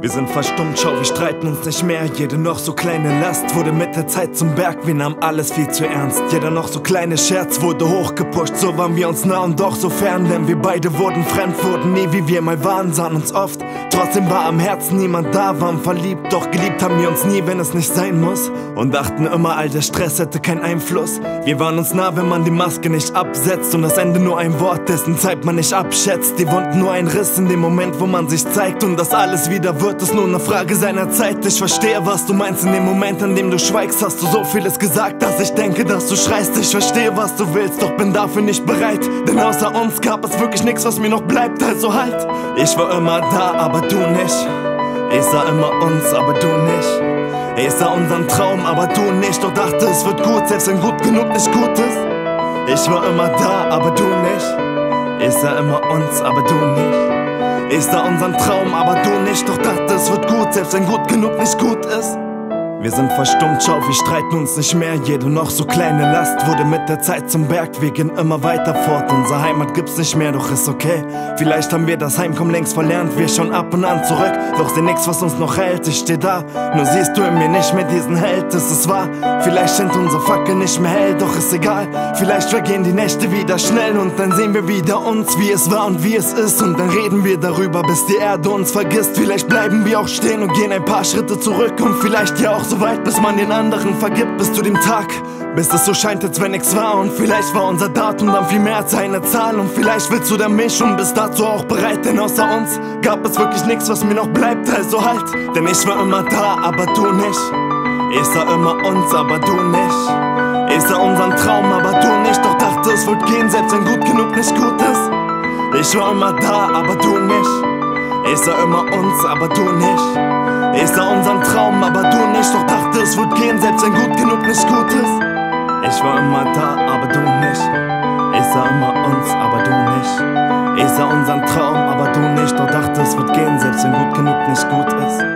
Wir sind verstummt, schau, wir streiten uns nicht mehr. Jede noch so kleine Last wurde mit der Zeit zum Berg. Wir nahmen alles viel zu ernst. Jeder noch so kleine Scherz wurde hochgepusht. So waren wir uns nah und doch so fern, denn wir beide wurden fremd, wurden nie wie wir mal waren, sahen uns oft. Trotzdem war am Herzen niemand da, waren verliebt, doch geliebt haben wir uns nie, wenn es nicht sein muss. Und dachten immer, all der Stress hätte keinen Einfluss. Wir waren uns nah, wenn man die Maske nicht absetzt und das Ende nur ein Wort, dessen Zeit man nicht abschätzt. Die Wunden nur ein Riss in dem Moment, wo man sich zeigt, und das alles wieder wird, ist nur eine Frage seiner Zeit. Ich verstehe, was du meinst in dem Moment, in dem du schweigst, hast du so vieles gesagt, dass ich denke, dass du schreist. Ich verstehe, was du willst, doch bin dafür nicht bereit, denn außer uns gab es wirklich nichts, was mir noch bleibt, also halt. Ich war immer da, aber du nicht. Ich sah immer uns, aber du nicht. Ich sah unseren Traum, aber du nicht. Doch dachte, es wird gut, selbst wenn gut genug nicht gut ist. Ich war immer da, aber du nicht. Ich sah immer uns, aber du nicht. Ich sah unseren Traum, aber du nicht. Doch dachte, es wird gut, selbst wenn gut genug nicht gut ist. Wir sind verstummt, schau, wir streiten uns nicht mehr. Jede noch so kleine Last wurde mit der Zeit zum Berg. Wir gehen immer weiter fort, unsere Heimat gibt's nicht mehr, doch ist okay. Vielleicht haben wir das Heimkommen längst verlernt, wir schauen ab und an zurück, doch seh nix, was uns noch hält. Ich steh da, nur siehst du in mir nicht mehr diesen Held, es ist wahr. Vielleicht scheint unsere Fackel nicht mehr hell, doch ist egal. Vielleicht vergehen die Nächte wieder schnell und dann sehen wir wieder uns, wie es war und wie es ist. Und dann reden wir darüber, bis die Erde uns vergisst. Vielleicht bleiben wir auch stehen und gehen ein paar Schritte zurück und vielleicht ja auch so weit, bis man den anderen vergibt, bis zu dem Tag, bis es so scheint, als wenn nichts war. Und vielleicht war unser Datum dann viel mehr als eine Zahl. Und vielleicht willst du dann mich und bist dazu auch bereit, denn außer uns gab es wirklich nichts, was mir noch bleibt, also halt. Denn ich war immer da, aber du nicht. Ich sah immer uns, aber du nicht. Ich sah unseren Traum, aber du nicht. Doch dachte, es wird gehen, selbst wenn gut genug nicht gut ist. Ich war immer da, aber du nicht. Ich sah immer uns, aber du nicht. Ich sah unseren Traum, aber du nicht. Doch dachte, es wird gehen, selbst wenn gut genug nicht gut ist. Ich war immer da, aber du nicht. Ich sah immer uns, aber du nicht. Ich sah unseren Traum, aber du nicht. Doch dachte, es wird gehen, selbst wenn gut genug nicht gut ist.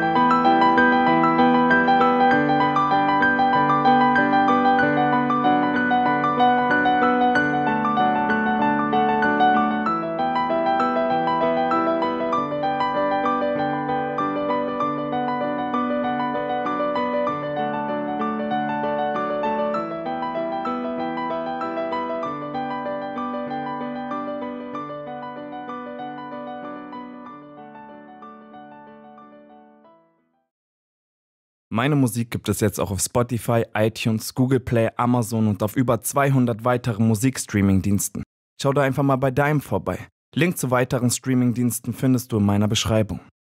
Meine Musik gibt es jetzt auch auf Spotify, iTunes, Google Play, Amazon und auf über 200 weiteren Musikstreaming-Diensten. Schau da einfach mal bei deinem vorbei. Link zu weiteren Streaming-Diensten findest du in meiner Beschreibung.